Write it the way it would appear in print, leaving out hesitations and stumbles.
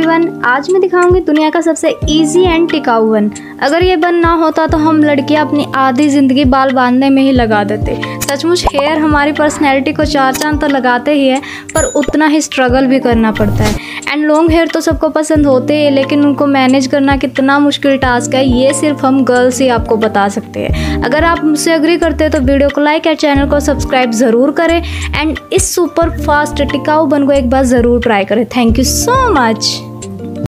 Everyone, आज मैं दिखाऊंगी दुनिया का सबसे इजी एंड टिकाऊ बन। अगर ये बन ना होता तो हम लड़कियां अपनी आधी ज़िंदगी बाल बांधने में ही लगा देते। सचमुच हेयर हमारी पर्सनैलिटी को चार चांद तो लगाते ही है, पर उतना ही स्ट्रगल भी करना पड़ता है। एंड लॉन्ग हेयर तो सबको पसंद होते हैं, लेकिन उनको मैनेज करना कितना मुश्किल टास्क है ये सिर्फ हम गर्ल्स ही आपको बता सकते हैं। अगर आप मुझसे एग्री करते हैं तो वीडियो को लाइक और चैनल को सब्सक्राइब ज़रूर करें एंड इस सुपर फास्ट टिकाऊ बन को एक बार ज़रूर ट्राई करें। Thank you so much.